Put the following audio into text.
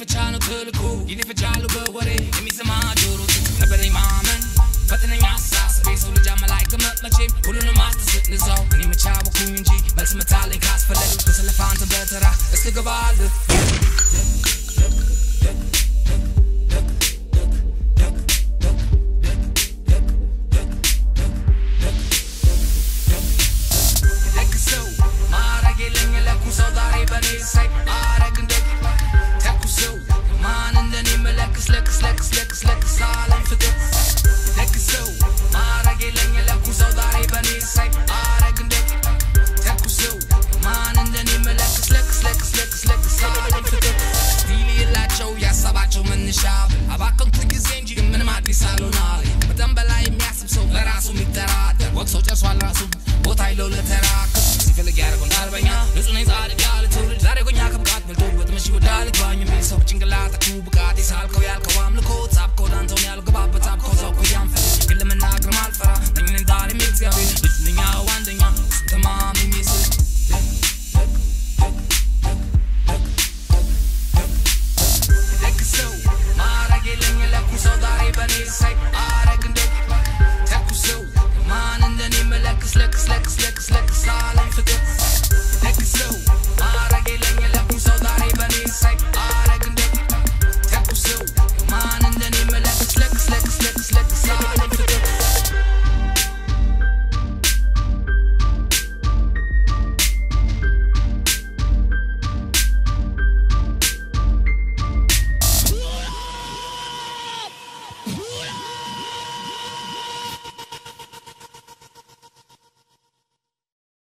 ይፈቻሉ ትልቁ ይፈቻሉ በወሬ የሚሰማ ጆሮ ነበር ማመን ፈተነኛ አሳስቤ ሰው ልጅ አመላይከ መቼም ሁሉንም አስተስት ንዛው እኔ መቻወኩኝ እንጂ መልስ መታለኝ ካስፈለገ ከሰለፋንተ በተራ እስከገባል Salko